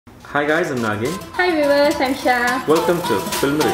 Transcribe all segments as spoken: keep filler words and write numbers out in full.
Hi guys, I'm Nagen. Hi viewers, I'm Shiva. Welcome to Filmy.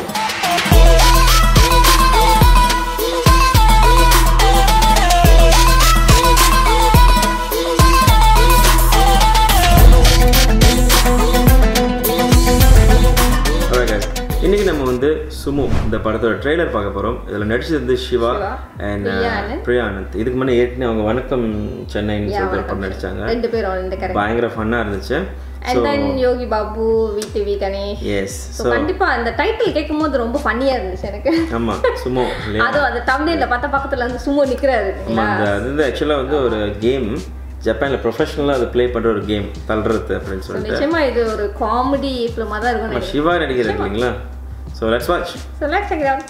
Alright guys, இன்னைக்கு நம்ம வந்து Sumo இந்த படத்தோட ட்ரெய்லர் பார்க்க போறோம். இதுல நடிச்சது Shiva and Priya Anand. இதுக்கு முன்ன ஏற்கனவே அவங்க வணக்கம் சென்னைன்னு சொல்லிட்டு படம் நடிச்சாங்க. ரெண்டு பேரும் அந்த கரெக்ட். பயங்கர ஃபன்னா இருந்துச்சு. And then Yogi, Babu, V T V, Ganesh. Yes. So கண்டிப்பா அந்த டைட்டில் கேக்கும்போது ரொம்ப ஃபன்னியா இருந்துச்சு எனக்கு. ஆமா, சுமோ. அது அந்த தம்ப்நெயில்ல பார்த்த பக்கத்துல அந்த சுமோ நிக்கறாரு. ஆமா, அது एक्चुअली வந்து ஒரு கேம் ஜப்பான்ல ப்ரொபஷனலா அது ப்ளே பண்ற ஒரு கேம் தள்ளுறது அப்படினு சொல்லிட்டு. நிச்சயமா இது ஒரு காமெடி ஃபிலிமா தான் இருக்கும். நம்ம சிவா நடிக்கிறாரு இல்லீங்களா? So let's watch. So let's check it out.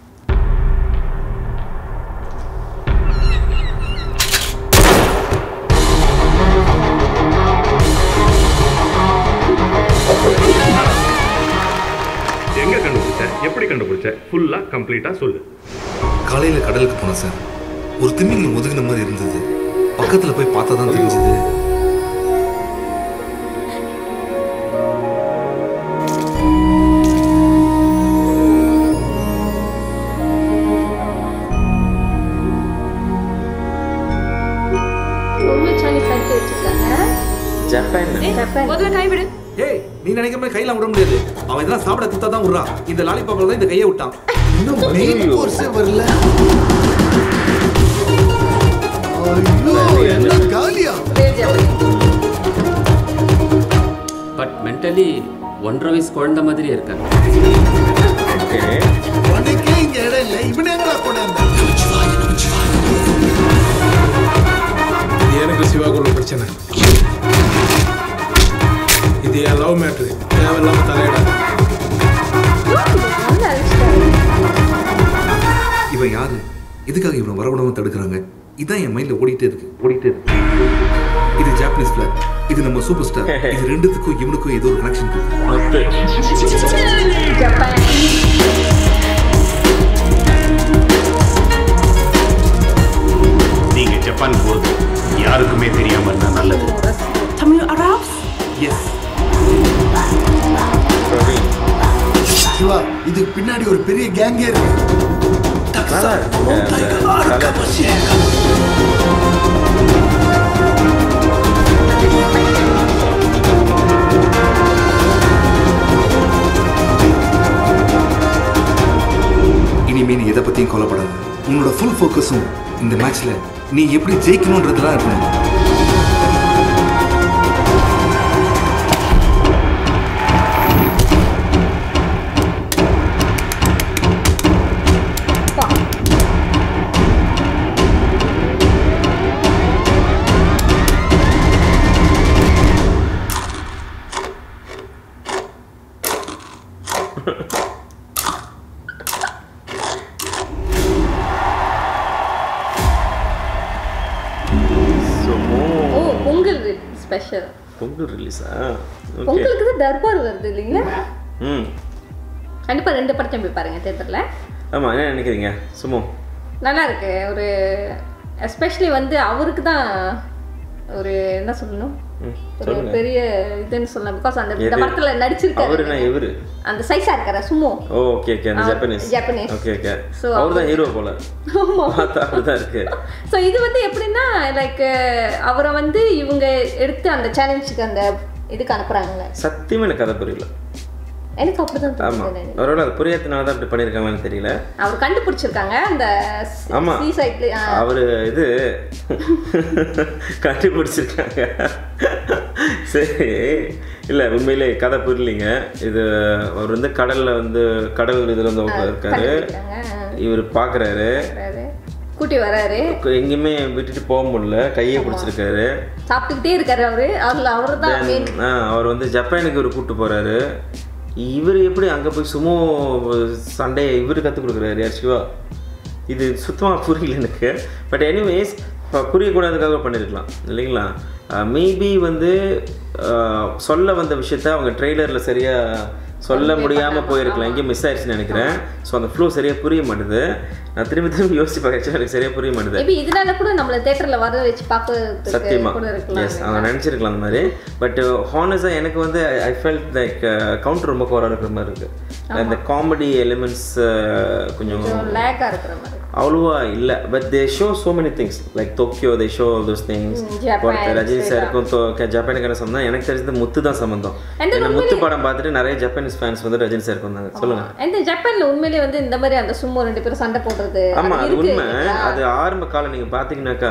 எங்க கண்டுபிடிச்ச எப்படி கண்டுபிடிச்ச ஃபுல்லா கம்ப்ளீட்டா சொல்லு. காலையில கடலுக்கு போனேன் சார். ஒரு திமிங்கல முதுகுன மாதிரி இருந்தது. பக்கத்துல போய் பார்த்தா தான் தெரிஞ்சது. ஜப்பான் ஜப்பான் முதல்ல கை விடு. ஏய், நீ நினைக்கிற மாதிரி கையில விட முடியாது. அவன் இதெல்லாம் சாப்பிட குத்தா தான் விடுறான். இந்த லாலிபாப்ல தான் இந்த கையை விட்டான். இன்னும் மெயின் கோர்ஸே வரல. ஐயோ, என்ன காலியா? பட் மென்டலி ஒன்றரை வயசு குழந்தை மாதிரி இருக்காங்க. ஓகே, உனக்கே இங்க இடம் இல்லை. இவனே எங்கடா போனாங்க? எனக்கு சிவாக்குள்ள பிரச்சனை. இது என் லவ் மேட்ரு. தேவையில்லாம தலையிடாது. இவன் யாரு? எதுக்காக இவனை வரவிடாம தடுக்கிறாங்க? இதான் என் மைண்ட்ல ஓடிட்டே இருக்கு ஓடிட்டே இருக்கு இது ஜாப்பனீஸ் பிளாக். இது நம்ம சூப்பர் ஸ்டார். இது ரெண்டுத்துக்கும் இவனுக்கும் ஏதோ ஒரு கனெக்ஷன் இருக்கு. ஜப்பான் நீங்க ஜப்பான் போறது யாருக்குமே தெரியாம இருந்தா நல்லது. தமிழ் அரப்ஸ். எஸ். சிவா, இது பின்னாடி ஒரு பெரிய கேங்கே இருக்கு. இனிமே நீ எதை பத்தியும் கவலைப்படாத. உன்னோட ஃபுல் ஃபோக்கஸும் இந்த மேட்ச்ல நீ எப்படி ஜெயிக்கணும்ன்றதுலாம் இருக்கணும். பொங்கல் ஸ்பெஷல். பொங்கல் ரிலீஸா? பொங்கலுக்கு தான் தர்பார் வருது இல்லைங்களா? ம், கண்டிப்பா ரெண்டு படத்தையும் போய் பாருங்க தியேட்டர்ல. ஆமா, என்ன நினைக்கிறீங்க? சுமோ நல்லா இருக்கு. ஒரு எஸ்பெஷலி வந்து அவருக்கு தான் ஒரு என்ன சொல்லணும், ஒரு பெரிய இதுன்னு சொல்லலாம். பிகாஸ் அந்த இந்த படத்துல நடிச்சிருக்காரு. அவருனா இவரு அந்த சைஸா இருக்காரு சுமோ. ஓ ஓகே ஓகே, அந்த Japanese Japanese. Okay okay, so அவர் தான் ஹீரோ போல. ஆமா, பார்த்தா இருக்கு. சோ இது வந்து எப்படின்னா லைக் அவரை வந்து இவங்க எடுத்து அந்த சேலஞ்சுக்கு அந்த இதுக்கு அனுப்புறாங்க. சத்தியமா எனக்கு கதை புரியல. எனக்கு அப்படிதான் ஆமா, தோணுது. அவரோட அது புரியறதுனால தான் அப்படி பண்ணிருக்காங்கன்னு தெரியல. அவர் கண்டுபிடிச்சிருக்காங்க அந்த ஆமா, சீ சைட்ல அவரு இது கண்டுபிடிச்சிருக்காங்க. சரி, இல்ல உண்மையிலே கதை புரியலீங்க. இது அவர் வந்து கடல்ல வந்து கடல் இதுல வந்து இருக்காரு. இவர் பாக்குறாரு, கூட்டி வராரு. எங்கேயுமே விட்டுட்டு போக முடியல, கையை பிடிச்சிருக்காரு, சாப்பிட்டுக்கிட்டே இருக்காரு. அவரு அவர்ல அவரு தான் அவர் வந்து ஜப்பானுக்கு ஒரு கூட்டு போறாரு. இவர் எப்படி அங்கே போய் சுமோ சண்டையை இவர் கற்றுக் கொடுக்குறாரு? யார்? சிவா. இது சுத்தமாக புரியல எனக்கு. பட் எனிவேஸ், புரியக்கூடாதுக்காக பண்ணியிருக்கலாம் இல்லைங்களா? மேபி வந்து சொல்ல வந்த விஷயத்த அவங்க ட்ரெய்லரில் சரியாக சொல்ல முடியாமல் போயிருக்கலாம், எங்கேயும் மிஸ் ஆயிடுச்சுன்னு நினைக்கிறேன். ஸோ அந்த ஃப்ளோ சரியாக புரிய மாட்டுது. நான் திரும்பி திரும்பி யோசிச்சு பார்க்க எனக்கு சரியாக புரிய மாட்டுது. மேபி இதனால கூட நம்மள தியேட்டரில் வர வச்சு பார்க்க சத்தியமா எஸ் அவங்க நினச்சிருக்கலாம் அந்த மாதிரி. பட் ஹானஸ்டாக எனக்கு வந்து ஐ ஃபெல்ட் லைக் கவுண்டர் ரொம்ப கோராக இருக்கிற மாதிரி இருக்குது. இந்த காமெடி எலிமெண்ட்ஸ் கொஞ்சம் லேக்காக இருக்கிற மாதிரி அவ்வளோவா இல்லை. But they show so many things like Tokyo, they show all those things. Rajini சாருக்கும் ஜப்பானுக்கான சம்பந்தம் எனக்கு தெரிஞ்சது முத்து தான் சம்பந்தம். ஏன்னா முத்து படம் பார்த்துட்டு நிறைய ஜப்பானீஸ் ஃபேன்ஸ் வந்து ரஜினி சாருக்கு வந்தாங்க. சொல்லுங்க. இந்த ஜப்பான்ல உண்மையிலேயே வந்து இந்த மாதிரி அந்த சும்மோ ரெண்டு பேரும் சண்டை போடுறது. ஆமா அது உண்மை. அது ஆரம்ப காலம் நீங்க பாத்தீங்கன்னாக்கா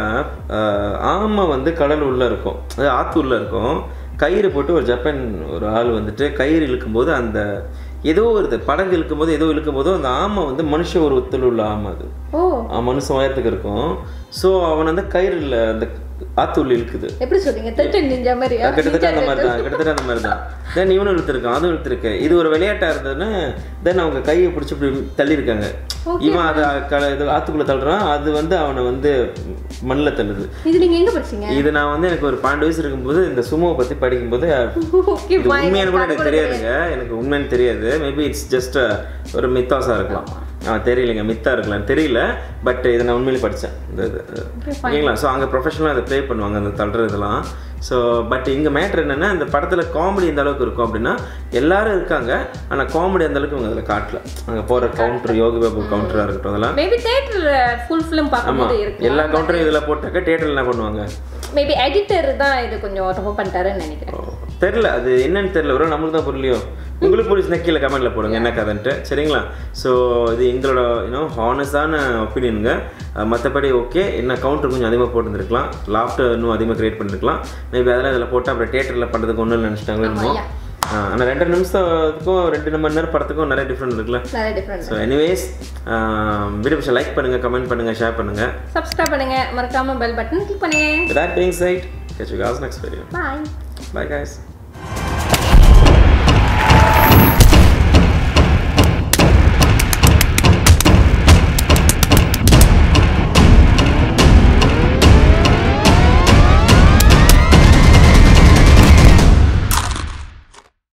ஆமா வந்து கடல் உள்ள இருக்கும், அது ஆத்து உள்ள இருக்கும். கயிறு போட்டு ஒரு ஜப்பான் ஒரு ஆள் வந்துட்டு கயிறு இழுக்கும் போது அந்த ஏதோ ஒரு படகு இழுக்கும் போது ஏதோ இழுக்கும் போதோ அந்த ஆமை வந்து மனுஷ உருவத்தில் உள்ள ஆமை, அது மனுஷன் உயரத்துக்கு இருக்கும். ஸோ அவன் வந்து கயிறு இல்லை அந்த ஆத்துள்ள இழுக்குது. எப்படி சொல்றீங்க? கிட்டத்தட்ட அந்த மாதிரி தான் கிட்டத்தட்ட அந்த மாதிரி தான் தென் இவனும் இழுத்துருக்கான், அதுவும் இழுத்துருக்கு. இது ஒரு விளையாட்டா இருந்ததுன்னு தென் அவங்க கையை பிடிச்சி இப்படி தள்ளியிருக்காங்க. இவன் அதை இது ஆத்துக்குள்ள தள்ளுறான், அது வந்து அவனை வந்து மண்ணில் தள்ளுது. இது நீங்க எங்க படிச்சீங்க? இது நான் வந்து எனக்கு ஒரு பன்னெண்டு வயசு இருக்கும்போது இந்த சுமோவை பற்றி படிக்கும்போது இது உண்மையான கூட எனக்கு தெரியாதுங்க. எனக்கு உண்மைன்னு தெரியாது. மேபி இட்ஸ் ஜஸ்ட் ஒரு மித்தாஸாக இருக்கலாம், தெரியலைங்க, மித்தா இருக்கலாம் தெரியல. பட் இதை நான் உண்மையிலே படித்தேன் இந்த இது ஓகேங்களா. ஸோ அங்கே ப்ரொஃபஷனலாக அதை ப்ளே பண்ணுவாங்க அந்த தள்ளுற இதெல்லாம். ஸோ பட் இங்கே மேட்ரு என்னென்னா இந்த படத்தில் காமெடி எந்த அளவுக்கு இருக்கும் அப்படின்னா எல்லாரும் இருக்காங்க, ஆனால் காமெடி அந்த அளவுக்கு இவங்க அதில் காட்டல. அங்கே போகிற கவுண்டர் யோகி பாபு கவுண்டராக இருக்கட்டும் அதெல்லாம் மேபி தியேட்டர் ஃபுல் ஃபிலிம் பார்க்கும்போது இருக்கு. எல்லா கவுண்டரும் இதில் போட்டாக்க தியேட்டரில் என்ன பண்ணுவாங்க? மேபி எடிட்டர் தான் இது கொஞ்சம் தப்பு பண்ணிட்டாருன்னு நினைக்கிறேன். தெரில, அது என்னன்னு தெரியல. வரும் நம்மளுக்கு தான் புரியலையோ. உங்களுக்கு புரிச்சுனா கீழே கமெண்ட்டில் போடுங்க என்ன கதைன்ட்டு, சரிங்களா? ஸோ இது எங்களோட இன்னும் ஹானஸ்டான ஒப்பீனியனுங்க. மற்றபடி ஓகே, என்ன கவுண்டர் கொஞ்சம் அதிகமாக போட்டுருந்துருக்கலாம், லாஃப்டர் இன்னும் அதிகமாக க்ரியேட் பண்ணிருக்கலாம். மேபி அதெல்லாம் இதில் போட்டால் அப்புறம் தியேட்டரில் பண்ணுறதுக்கு ஒன்றும் நினச்சிட்டாங்களோ என்னமோ. ஆனால் ரெண்டு நிமிஷத்துக்கும் ரெண்டு மணி நேரம் படத்துக்கும் நிறைய டிஃப்ரெண்ட் இருக்குல்ல. ஸோ எனிவேஸ் வீடியோ பிடிச்ச லைக் பண்ணுங்கள், கமெண்ட் பண்ணுங்கள், ஷேர் பண்ணுங்கள், சப்ஸ்கிரைப் பண்ணுங்கள், மறக்காமல் பெல் பட்டன் கிளிக் பண்ணுங்கள். With that being said, catch you guys next video. Bye. Bye guys.